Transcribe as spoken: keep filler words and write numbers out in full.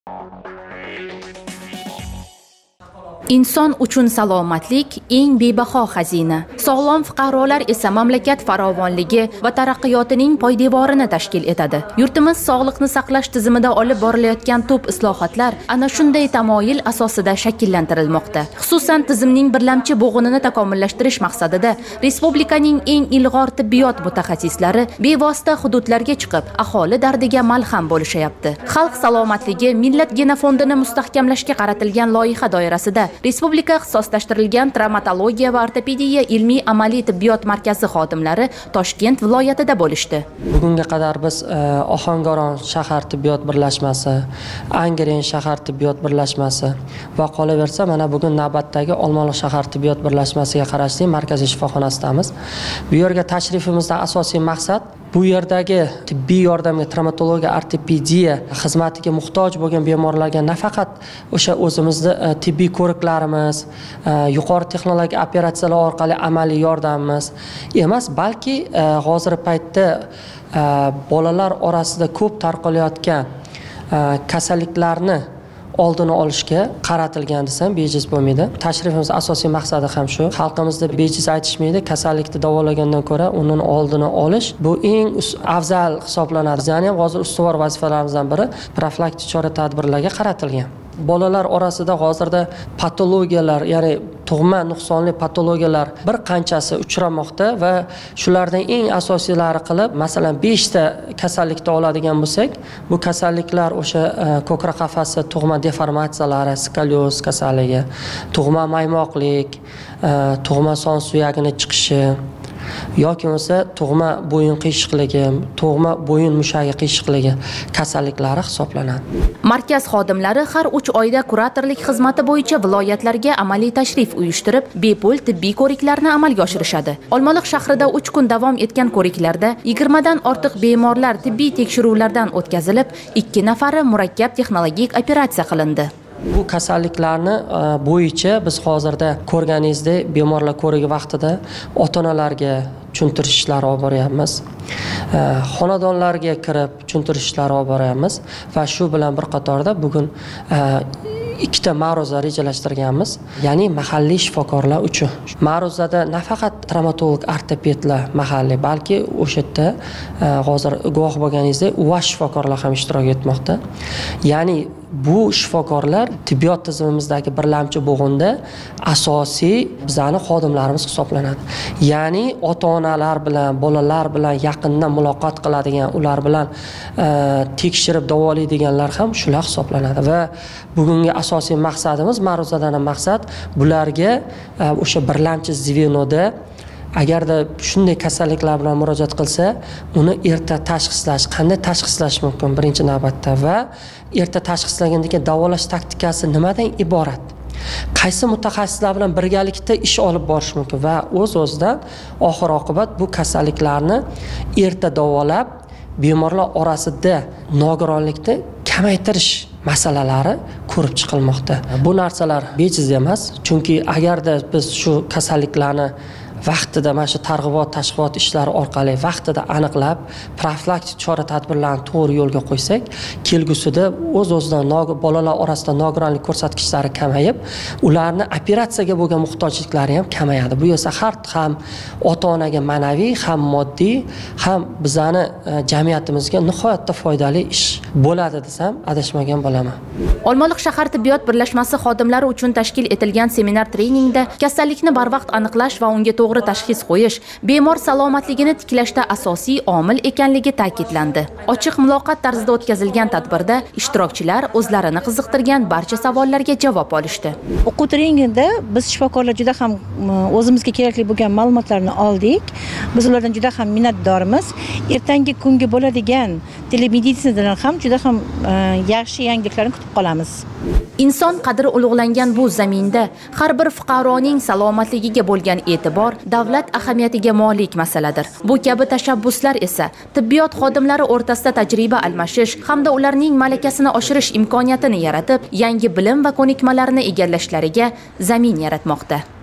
Inson uchun salomatlik eng bebaho xazina. Sog'lom fuqarolar esa mamlakat farovonligi va taraqqiyotining poydevorini tashkil etadi. Yurtimiz sog'liqni saqlash tizimida olib borilayotgan tub islohotlar ana shunday tamoyil asosida shakllantirilmoqda. Xususan, tizimning birlamchi bo'g'inini takomillashtirish maqsadida respublikaning eng ilg'or tibbiyot mutaxassislari bevosita hududlarga chiqib, aholi dardiga malham bo'lishayapti. Xalq salomatligi millat genofondini mustahkamlashga qaratilgan loyiha doirasida Respublika ixtisoslashtirilgan travmatologiya va ortopediya ilmiy amaliy tibbiyot markazi xodimlari Toshkent viloyatida bo'lishdi. Bugunga qadar biz Ohangaron shahar tibbiyot birlashmasi, Angren shahar tibbiyot birlashmasi va qolaversa mana bugun navbatdagi Olmaliq shahar tibbiyot birlashmasiga qarashli markaziy shifoxonasidamiz. Bu yerga tashrifimizdan asosiy maqsad bu yerdagi tibbiy yordamga, travmatologiya, ortopediya xizmatiga muhtoj bo'lgan bemorlarga nafaqat o'sha o'zimizni tibbiy ko'riklarimiz, yuqori texnologik operatsiyalar orqali amaliy yordamimiz emas, balki hozir paytda bolalar orasida ko'p tarqalayotgan kasalliklarni oldini olishga qaratilgan desam bejiz bo'lmaydi. Tashrifimiz asosiy maqsadi ham shu. Xalqimizda bejiz aytishmaydi, kasallikni davolagandan ko'ra uning oldini olish bu eng afzal hisoblanadi. Ya'ni hozir ustuvor vazifalarimizdan biri profilaktik chora-tadbirlarga qaratilgan. Bolalar orasida hozirda patologiyalar, ya'ni tug'ma nuqsonli patologiyalar bir qanchasi uchramoqda va shulardan eng asosiylari qilib, masalan besh ta kasallikni oladigan bo'lsak, bu kasalliklar o'sha ko'krak qafasi tug'ma deformatsiyalari, skolioz kasalligi, tug'ma maymoqlik, tug'ma son suyagini chiqishi yoki bo'lsa tug'ma bo'yin qiyshiqligi, tug'ma bo'yin mushagi qiyshiqligi kasalliklari hisoblanadi. Markaz xodimlari har uch oyda kuratorlik xizmati bo'yicha viloyatlarga amaliy tashrif uyushtirib, bepul tibbiy ko'riklarni amalga oshirishadi. Olmaliq shahrida uch kun davom etgan ko'riklarda yigirma dan ortiq bemorlar tibbiy tekshiruvlardan o'tkazilib, ikki nafari murakkab texnologik operatsiya qilindi. Bu kasalliklarni bo'yicha biz hozirda ko'rganingizdek bemorlar ko'rigi vaqtida ota-onalarga tushuntirish ishlari olib boryapmiz. Xonadonlarga kirib tushuntirish ishlari olib boryapmiz va shu bilan bir qatorda bugun ikkita ma'ruza rejalashtirganmiz, ya'ni mahalliy shifokorlar uchun. Ma'ruzada nafaqat travmatolog, ortopedlar mahalliy, balki o'sha yerda hozir guvoh bo'lganingizdek U A S shifokorlar ham ishtirok etmoqda. Ya'ni bu shifokorlar tibbiyot tizimimizdagi birlamchi bo'g'inda asosiy bizning xodimlarimiz hisoblanadi. Ya'ni ota-onalar bilan, bolalar bilan yaqindan muloqot qiladigan, ular bilan tekshirib davolaydiganlar ham shular hisoblanadi va bugungi asosiy maqsadimiz, ma'ruzadan maqsad bularga o'sha birlamchi zvenoda agarda shunday kasalliklar bilan murojaat qilsa, uni erta tashxislash, qanday tashxislash mumkin birinchi navbatda va erta tashxislaganda keyin davolash taktikasi nimadan iborat? Qaysi mutaxassislar bilan birgalikda ish olib borish mumkin va o'z-o'zidan oxir-oqibat bu kasalliklarni erta davolab, bemorlar orasida nogironlikni kamaytirish masalalari ko'rib chiqilmoqda. Bu narsalar bejiz emas, chunki agarda biz shu kasalliklarni vaqtida mana shu targ'ibot, tashviqot ishlari orqali vaqtida aniqlab, profilaktik chora-tadbirlarni to'g'ri yo'lga qo'ysak, kelgusida o'z-o'zidan bolalar orasida nogironlik ko'rsatkichlari kamayib, ularni operatsiyaga bo'lgan muhtojliklari ham kamayadi. Bu esa har ham ota-onaga ma'naviy, ham moddiy, ham bizani jamiyatimizga nihoyatda foydali ish bo'ladi desam, adashmagan bo'laman. Olmaliq shahar tibbiyot birlashmasi xodimlari uchun tashkil etilgan seminar treningda kasallikni barvaqt aniqlash va unga to'g'ri tashxis qo'yish bemor salomatligini tiklashda asosiy omil ekanligi ta'kidlandi. Ochiq muloqot tarzida o'tkazilgan tadbirda ishtirokchilar o'zlarini qiziqtirgan barcha savollarga javob olishdi. O'quv treningida biz shifokorlar juda ham o'zimizga kerakli bo'lgan ma'lumotlarni oldik. Biz ulardan juda ham minnatdormiz. Ertangi kunga bo'ladigan telemeditsinadan ham juda ham yaxshi yangiliklarni kutib qolamiz. Inson qadri ulug'langan bu zaminda har bir fuqaroning salomatligiga bo'lgan e'tibor davlat ahamiyatiga molik masaladir. Bu kabi tashabbuslar esa tibbiyot xodimlari o'rtasida tajriba almashish hamda ularning malakasini oshirish imkoniyatini yaratib, yangi bilim va ko'nikmalarni egallashlariga zamin yaratmoqda.